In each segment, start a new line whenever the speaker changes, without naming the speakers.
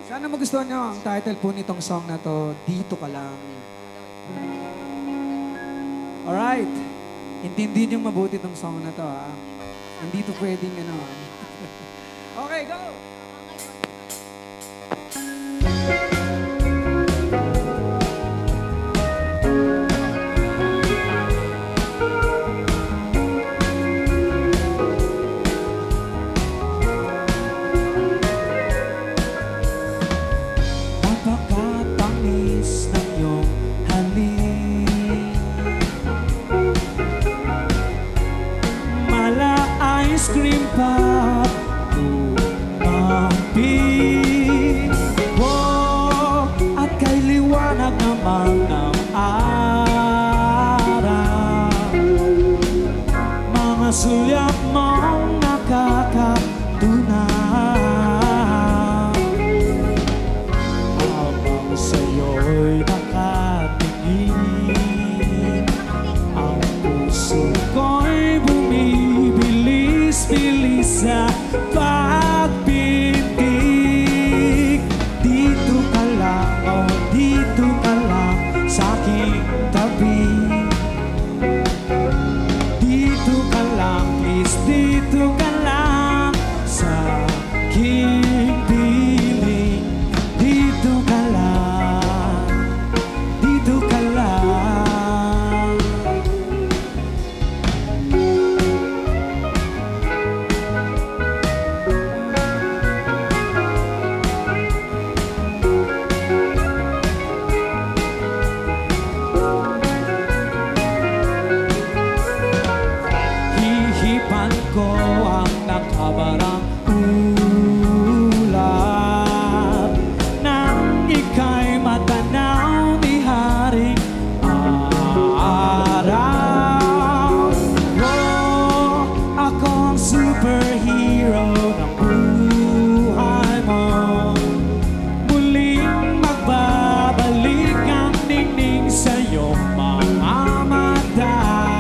Sana magustuhan nyo ang title po nitong song na to, Dito Ka Lang. Alright. Intindihin nyo mabuti itong song na to, ha? Hindi to pwedeng, ano, ha? Okay, go!
Napakatamis ng iyong halik, mala ice cream pop tumambing, oh, at kay liwanag naman ng araw, mga sulyap mong nakakatunay. Sa'yo'y nakatingin, ang puso ko'y bumibilis-bilis sa pagpintig. Dito ka lang, oh, dito ka lang sa aking tabi. Dito ka lang, please, dito ka lang sa aking piling. Dito ka lang, dito ka lang. Hihipan ko ang nakabarang ulap nang ika'y matanaw ni Haring Araw. Oh, ako ang superhero ng buhay mo. Muling magbabalik ang ningning sa iyong mga mata.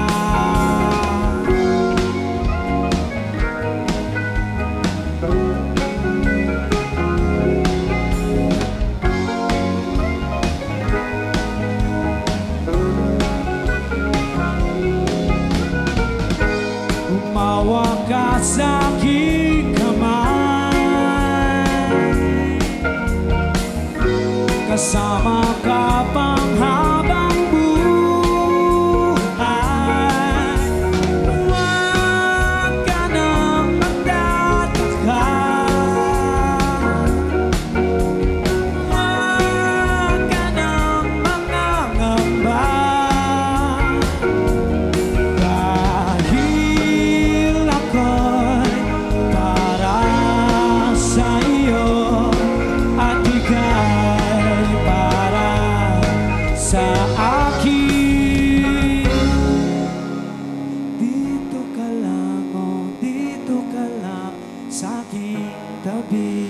Umawa ka sa aking kamay, kasama ka pang habang buhay. Huwag ka nang magtataka, huwag ka nang mangangamba, dahil ako'y para sa iyo at ika'y para sa akin. Dito ka lang, oh, dito ka lang sa aking tabi.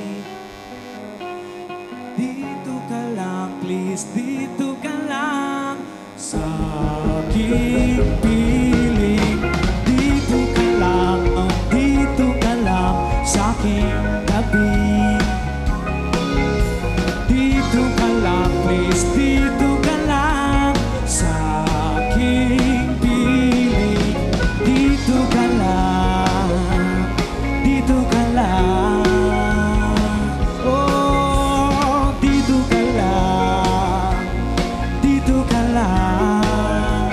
Dito ka lang, please, dito ka lang sa aking piling. Dito ka lang, oh, dito ka lang sa aking tabi. Dito ka lang, please, dito ka lang sa aking piling. Dito ka lang, dito ka lang. Oh, dito ka lang, dito ka lang.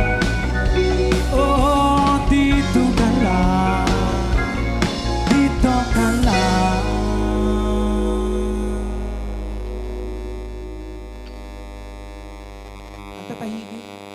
Oh, dito ka lang, dito ka lang.
Ang tatahimik.